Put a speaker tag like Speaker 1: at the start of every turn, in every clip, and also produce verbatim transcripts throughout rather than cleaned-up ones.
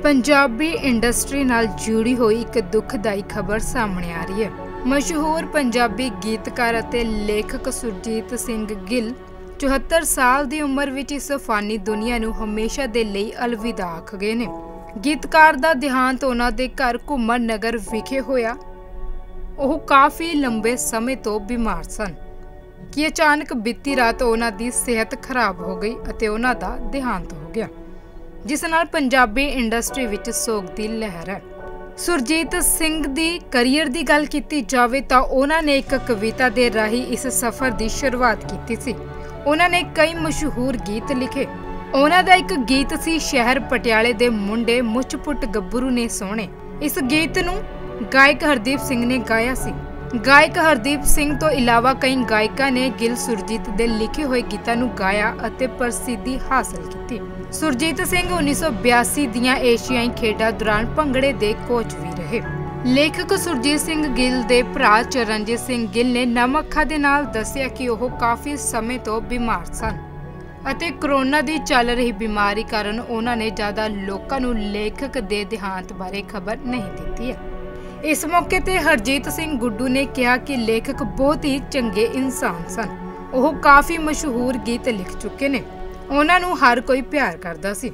Speaker 1: Punjabi industry नाल जुड़ी हुई एक दुखदाई खबर सामने आ रही है। मशहूर पंजाबी गीतकार अते लेखक सुरजीत सिंह गिल चौहत्तर साल की उम्र विच इस फानी दुनिया नूं हमेशा दे लई अलविदा आख गए ने। गीतकार दा देहांत उन्हां दे घर घुम्मन नगर विखे होया। ओह काफ़ी लंबे समय तो बीमार सन कि अचानक बीती रात उन्हां दी सेहत खराब हो गई अते उन्हां दा देहांत हो गया, जिस नाल पंजाबी इंडस्ट्री विच सोग दी लहर है। सुरजीत सिंह दी करियर दी गल कीती जावे तां उन्हां ने एक कविता दे राही इस सफ़र दी शुरुआत कीती सी। उन्हां ने कई मशहूर गीत लिखे। उन्हां दा एक गीत सी शहर पटियाले दे मुंडे मुच पुट गब्बरू ने सोहणे। इस गीत नूं गायक हरदीप सिंह ने गाया सी। गायक हरदीप सिंह तो इलावा कई गायकों ने गिल सुरजीत दे लिखे हुए गीतां नूं गाया अते प्रसिद्धि हासिल की। सुरजीत सिंह उन्नीस सौ बयासी दियां एशियाई खेडां दौरान भंगड़े दे कोच भी रहे। लेखक सुरजीत सिंह गिल दे भरा चरणजीत सिंह गिल ने नम अखां दे नाल दस्सिया कि ओह काफ़ी समय तो बीमार सन ਅਤੇ कोरोना ਦੀ ਚੱਲ ਰਹੀ बीमारी कारण ਉਹਨਾਂ ਨੇ ਜ਼ਿਆਦਾ ਲੋਕਾਂ ਨੂੰ ਲੇਖਕ ਦੇ ਦੇਹਾਂਤ ਬਾਰੇ ਖਬਰ ਨਹੀਂ ਦਿੱਤੀ ਹੈ। ਇਸ ਮੌਕੇ ਤੇ ਹਰਜੀਤ ਸਿੰਘ ਗੁੱਡੂ ਨੇ ਕਿਹਾ ਕਿ ਲੇਖਕ ਬਹੁਤ ਹੀ ਚੰਗੇ ਇਨਸਾਨ ਸਨ। ਉਹ ਕਾਫੀ ਮਸ਼ਹੂਰ ਗੀਤ ਲਿਖ ਚੁੱਕੇ ਨੇ। ਉਹਨਾਂ ਨੂੰ ਹਰ ਕੋਈ ਪਿਆਰ ਕਰਦਾ ਸੀ।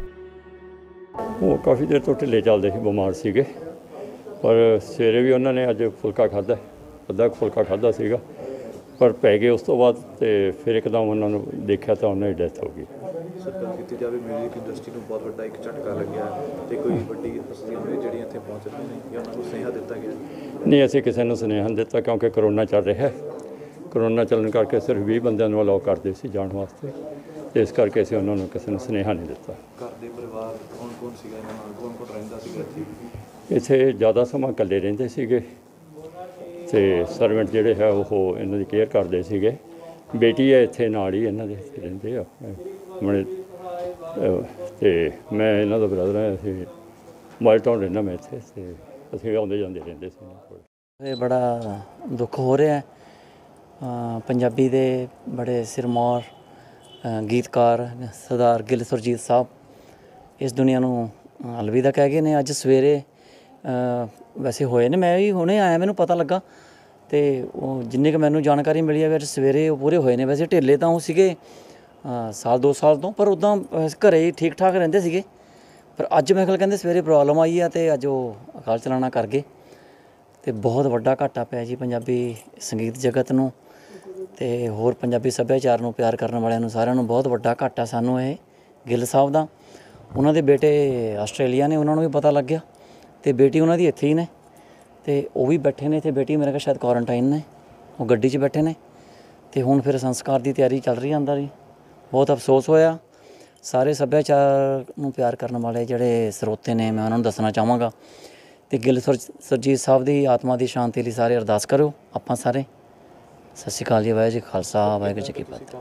Speaker 2: ਉਹ ਕਾਫੀ ਦੇਰ ਤੋਂ ਢਿੱਲੇ ਚੱਲਦੇ ਸੀ, ਬਿਮਾਰ ਸੀਗੇ, ਪਰ ਸਵੇਰੇ ਵੀ ਉਹਨਾਂ ਨੇ ਅੱਜ ਫੁਲਕਾ ਖਾਧਾ, ਅੱਧਾ ਫੁਲਕਾ ਖਾਧਾ ਸੀਗਾ, पर पै गए। उस तो बाद तो फिर एकदम उन्होंने देखा तो उन्होंने डेथ हो गई।
Speaker 3: सरकार की जाए म्यूजिक इंडस्ट्री में बहुत बड़ा एक झटका लग्या तो कोई बड़ी हस्तियां ने जिहड़ियां इत्थे पहुंच रही हैं या उन्होंने सुनेहा दिता गया?
Speaker 2: नहीं, असीं किसी नूं सुनेहा नहीं दिता क्योंकि करोना चल रहा है। करोना चलने करके सिर्फ बीस बंदिਆਂ ਨੂੰ अलाउ करते सी जाण वास्ते, तो इस करके असीं उन्होंने किसी नूं सुनेहा नहीं दिता।
Speaker 3: घर दे परिवार कौन कौन सीगा, इन्हां नाल कौन कौन रहिंदा सीगा इत्थे?
Speaker 2: इत्थे ज़्यादा सਮਾਂ इकੱਲੇ ਰਹਿੰਦੇ ਸੀਗੇ ਤੇ ਸਰਵੈਂਟ ਜਿਹੜੇ ਹੈ ਉਹ ਇਹਨਾਂ ਦੀ ਕੇਅਰ ਕਰਦੇ ਸੀਗੇ। ਬੇਟੀ ਹੈ ਇੱਥੇ ਨਾਲ ਹੀ ਇਹਨਾਂ ਦੇ ਰਹਿੰਦੇ ਆ ਮਣੇ, ਅਤੇ ਮੈਂ ਇਹਨਾਂ ਦਾ ਬ੍ਰਦਰ ਹਾਂ। ਅਸੀਂ ਮੋਬਾਈਲ ਟਾਊਨ ਰਹਿੰਦਾ ਮੈਂ ਇੱਥੇ, ਅਤੇ ਅਸੀਂ ਆਉਂਦੇ ਜਾਂਦੇ ਰਹਿੰਦੇ ਸੀ ਇਹਨਾਂ ਕੋਲ।
Speaker 4: ਇਹ ਬੜਾ ਦੁੱਖ ਹੋ ਰਿਹਾ ਹੈ। ਪੰਜਾਬੀ ਦੇ ਬੜੇ ਸਿਰਮੌਰ ਗੀਤਕਾਰ ਸਰਦਾਰ ਗਿੱਲ ਸੁਰਜੀਤ ਸਾਹਿਬ ਇਸ ਦੁਨੀਆ ਨੂੰ ਅਲਵਿਦਾ ਕਹਿ ਗਏ ਨੇ। ਅੱਜ ਸਵੇਰੇ ਵੈਸੇ ਹੋਏ ਨੇ, ਮੈਂ ਵੀ ਹੁਣੇ ਆਇਆ, ਮੈਨੂੰ ਪਤਾ ਲੱਗਾ, ਅਤੇ ਉਹ ਜਿੰਨੀ ਕੁ ਮੈਨੂੰ ਜਾਣਕਾਰੀ ਮਿਲੀ ਹੈ ਅੱਜ ਸਵੇਰੇ ਉਹ ਪੂਰੇ ਹੋਏ ਨੇ। ਵੈਸੇ ਢਿੱਲੇ ਤਾਂ ਉਹ ਸੀਗੇ ਸਾਲ ਦੋ ਸਾਲ ਤੋਂ, ਪਰ ਉੱਦਾਂ ਘਰ ਹੀ ਠੀਕ ਠਾਕ ਰਹਿੰਦੇ ਸੀਗੇ, ਪਰ ਅੱਜ ਮੇਰੇ ਖਿਆਲ ਕਹਿੰਦੇ ਸਵੇਰੇ ਪ੍ਰੋਬਲਮ ਆਈ ਆ ਅਤੇ ਅੱਜ ਉਹ ਅਕਾਲ ਚਲਾਣਾ ਕਰ ਗਏ। ਅਤੇ ਬਹੁਤ ਵੱਡਾ ਘਾਟਾ ਪਿਆ ਜੀ ਪੰਜਾਬੀ ਸੰਗੀਤ ਜਗਤ ਨੂੰ ਅਤੇ ਹੋਰ ਪੰਜਾਬੀ ਸੱਭਿਆਚਾਰ ਨੂੰ ਪਿਆਰ ਕਰਨ ਵਾਲਿਆਂ ਨੂੰ ਸਾਰਿਆਂ ਨੂੰ ਬਹੁਤ ਵੱਡਾ ਘਾਟਾ ਸਾਨੂੰ ਇਹ ਗਿੱਲ ਸਾਹਿਬ ਦਾ। ਉਹਨਾਂ ਦੇ ਬੇਟੇ ਆਸਟ੍ਰੇਲੀਆ ਨੇ, ਉਹਨਾਂ ਨੂੰ ਵੀ ਪਤਾ ਲੱਗਿਆ, ਅਤੇ ਬੇਟੀ ਉਹਨਾਂ ਦੀ ਇੱਥੇ ਹੀ ਨੇ, ਅਤੇ ਉਹ ਵੀ ਬੈਠੇ ਨੇ ਇੱਥੇ। ਬੇਟੀ ਮੇਰੇ ਕੋਲ ਸ਼ਾਇਦ ਕੁਆਰੰਟਾਈਨ ਨੇ, ਉਹ ਗੱਡੀ 'ਚ ਬੈਠੇ ਨੇ, ਅਤੇ ਹੁਣ ਫਿਰ ਸੰਸਕਾਰ ਦੀ ਤਿਆਰੀ ਚੱਲ ਰਹੀ ਅੰਦਰ ਹੀ। ਬਹੁਤ ਅਫਸੋਸ ਹੋਇਆ। ਸਾਰੇ ਸੱਭਿਆਚਾਰ ਨੂੰ ਪਿਆਰ ਕਰਨ ਵਾਲੇ ਜਿਹੜੇ ਸਰੋਤੇ ਨੇ, ਮੈਂ ਉਹਨਾਂ ਨੂੰ ਦੱਸਣਾ ਚਾਹਾਂਗਾ, ਅਤੇ ਗਿੱਲ ਸੁਰ ਸੁਰਜੀਤ ਸਾਹਿਬ ਦੀ ਆਤਮਾ ਦੀ ਸ਼ਾਂਤੀ ਲਈ ਸਾਰੇ ਅਰਦਾਸ ਕਰੋ ਆਪਾਂ ਸਾਰੇ। ਸਤਿ ਸ਼੍ਰੀ ਅਕਾਲ ਜੀ। ਵਾਹਿਗੁਰੂ ਜੀ ਖਾਲਸਾ, ਵਾਹਿਗੁਰੂ ਜੀ ਕੀ ਫਤਿਹ।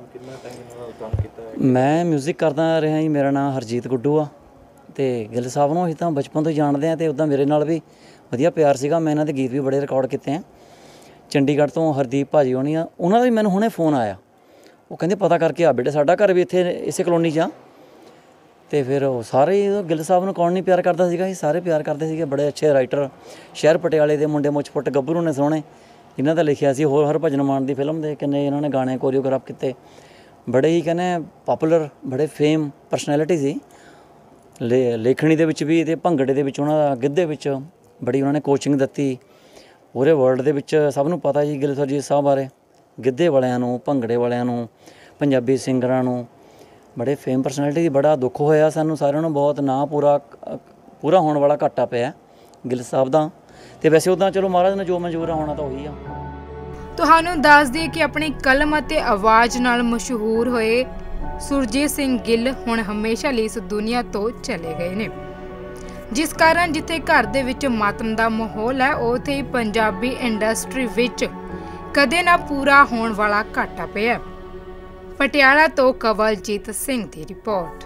Speaker 4: ਮੈਂ ਮਿਊਜ਼ਿਕ ਕਰਦਾ ਰਿਹਾ ਜੀ। ਮੇਰਾ ਨਾਮ ਹਰਜੀਤ ਗੁੱਡੂ ਆ, ਅਤੇ ਗਿੱਲ ਸਾਹਿਬ ਨੂੰ ਅਸੀਂ ਤਾਂ ਬਚਪਨ ਤੋਂ ਜਾਣਦੇ ਹਾਂ, ਅਤੇ ਉੱਦਾਂ ਮੇਰੇ ਨਾਲ ਵੀ ਵਧੀਆ ਪਿਆਰ ਸੀਗਾ। ਮੈਂ ਇਹਨਾਂ ਦੇ ਗੀਤ ਵੀ ਬੜੇ ਰਿਕਾਰਡ ਕੀਤੇ ਆ। ਚੰਡੀਗੜ੍ਹ ਤੋਂ ਹਰਦੀਪ ਭਾਜੀ ਹੋਣੀ ਆ, ਉਹਨਾਂ ਦਾ ਵੀ ਮੈਨੂੰ ਹੁਣੇ ਫੋਨ ਆਇਆ। ਉਹ ਕਹਿੰਦੇ ਪਤਾ ਕਰਕੇ ਆ ਬੇਟੇ, ਸਾਡਾ ਘਰ ਵੀ ਇੱਥੇ ਇਸੇ ਕਲੋਨੀ 'ਚ ਆ। ਅਤੇ ਫਿਰ ਉਹ ਸਾਰੇ ਗਿੱਲ ਸਾਹਿਬ ਨੂੰ ਕੌਣ ਨਹੀਂ ਪਿਆਰ ਕਰਦਾ ਸੀਗਾ ਜੀ, ਸਾਰੇ ਪਿਆਰ ਕਰਦੇ ਸੀਗੇ। ਬੜੇ ਅੱਛੇ ਰਾਈਟਰ, ਸ਼ਹਿਰ ਪਟਿਆਲੇ ਦੇ ਮੁੰਡੇ ਮੁੱਚ ਪੁੱਟ ਗੱਭਰੂ ਨੇ ਸੋਹਣੇ, ਇਹਨਾਂ ਦਾ ਲਿਖਿਆ ਸੀ। ਹੋਰ ਹਰਭਜਨ ਮਾਨ ਦੀ ਫਿਲਮ ਦੇ ਕਿੰਨੇ ਇਹਨਾਂ ਨੇ ਗਾਣੇ ਕੋਰੀਓਗ੍ਰਾਫ ਕੀਤੇ। ਬੜੇ ਹੀ ਕਹਿੰਦੇ ਪਾਪੂਲਰ, ਬੜੇ ਫੇਮ ਪਰਸਨੈਲਿਟੀ ਸੀ। ਲੇ ਲੇਖਣੀ ਦੇ ਵਿੱਚ ਵੀ ਅਤੇ ਭੰਗੜੇ ਦੇ ਵਿੱਚ, ਉਹਨਾਂ ਦਾ ਗਿੱਧੇ ਵਿੱਚ ਬੜੀ ਉਹਨਾਂ ਨੇ ਕੋਚਿੰਗ ਦਿੱਤੀ। ਪੂਰੇ ਵਰਲਡ ਦੇ ਵਿੱਚ ਸਭ ਨੂੰ ਪਤਾ ਜੀ ਗਿੱਲ ਸੁਰਜੀਤ ਸਾਹਿਬ ਬਾਰੇ। ਗਿੱਧੇ ਵਾਲਿਆਂ ਨੂੰ, ਭੰਗੜੇ ਵਾਲਿਆਂ ਨੂੰ, ਪੰਜਾਬੀ ਸਿੰਗਰਾਂ ਨੂੰ, ਬੜੇ ਫੇਮ ਪਰਸਨੈਲਿਟੀ। ਬੜਾ ਦੁੱਖ ਹੋਇਆ ਸਾਨੂੰ ਸਾਰਿਆਂ ਨੂੰ। ਬਹੁਤ ਨਾ ਪੂਰਾ ਪੂਰਾ ਹੋਣ ਵਾਲਾ ਘਾਟਾ ਪਿਆ ਗਿੱਲ ਸਾਹਿਬ ਦਾ। ਅਤੇ ਵੈਸੇ ਉੱਦਾਂ ਚਲੋ ਮਹਾਰਾਜ ਨੇ ਜੋ ਮਨਜ਼ੂਰ ਆ ਹੋਣਾ ਤਾਂ ਉਹੀ ਆ।
Speaker 1: ਤੁਹਾਨੂੰ ਦੱਸ ਦਈਏ ਕਿ ਆਪਣੀ ਕਲਮ ਅਤੇ ਆਵਾਜ਼ ਨਾਲ ਮਸ਼ਹੂਰ ਹੋਏ ਸੁਰਜੀਤ ਸਿੰਘ ਗਿੱਲ ਹੁਣ ਹਮੇਸ਼ਾ ਲਈ ਇਸ ਦੁਨੀਆ ਤੋਂ ਚਲੇ ਗਏ ਨੇ, ਜਿਸ ਕਾਰਨ ਜਿੱਥੇ ਘਰ ਦੇ ਵਿੱਚ ਮਾਤਮ ਦਾ ਮਾਹੌਲ ਹੈ, ਉੱਥੇ ਹੀ ਪੰਜਾਬੀ ਇੰਡਸਟਰੀ ਵਿੱਚ ਕਦੇ ਨਾ ਪੂਰਾ ਹੋਣ ਵਾਲਾ ਘਾਟਾ ਪਿਆ। ਪਟਿਆਲਾ ਤੋਂ ਕਵਲਜੀਤ ਸਿੰਘ ਦੀ ਰਿਪੋਰਟ।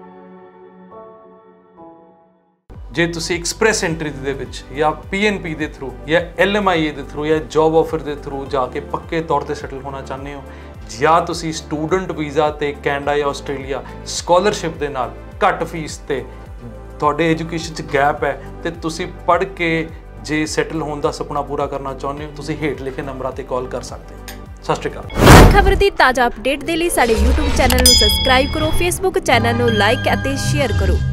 Speaker 5: ਜੇ ਤੁਸੀਂ ਐਕਸਪ੍ਰੈਸ ਐਂਟਰੀ ਦੇ ਵਿੱਚ ਜਾਂ ਪੀ ਐਨ ਪੀ ਦੇ ਥਰੂ ਜਾਂ ਐਲ ਐਮ ਆਈ ਏ ਦੇ ਥਰੂ ਜਾਂ ਜੌਬ ਆਫਰ ਦੇ ਥਰੂ ਜਾ ਕੇ ਪੱਕੇ ਤੌਰ ਤੇ ਸੈਟਲ ਹੋਣਾ ਚਾਹੁੰਦੇ ਹੋ, ਜਾਂ ਤੁਸੀਂ ਸਟੂਡੈਂਟ ਵੀਜ਼ਾ ਤੇ ਕੈਨੇਡਾ ਜਾਂ ਆਸਟ੍ਰੇਲੀਆ ਸਕਾਲਰਸ਼ਿਪ ਦੇ ਨਾਲ ਘੱਟ ਫੀਸ ਤੇ ਤੁਹਾਡੇ ਐਜੂਕੇਸ਼ਨ 'ਚ ਗੈਪ ਹੈ ਤੇ ਤੁਸੀਂ ਪੜ੍ਹ ਕੇ ਜੇ ਸੈਟਲ ਹੋਣ ਦਾ ਸੁਪਨਾ ਪੂਰਾ ਕਰਨਾ ਚਾਹੁੰਦੇ ਹੋ, ਤੁਸੀਂ ਹੇਠ ਲਿਖੇ ਨੰਬਰਾਂ ਤੇ ਕਾਲ ਕਰ ਸਕਦੇ ਹੋ। ਸਤਿ ਸ਼੍ਰੀ ਅਕਾਲ।
Speaker 6: ਖਬਰ ਦੀ ਤਾਜ਼ਾ ਅਪਡੇਟ ਦੇ ਲਈ ਸਾਡੇ YouTube ਚੈਨਲ ਨੂੰ ਸਬਸਕ੍ਰਾਈਬ ਕਰੋ, Facebook ਚੈਨਲ ਨੂੰ ਲਾਈਕ ਅਤੇ ਸ਼ੇਅਰ ਕਰੋ।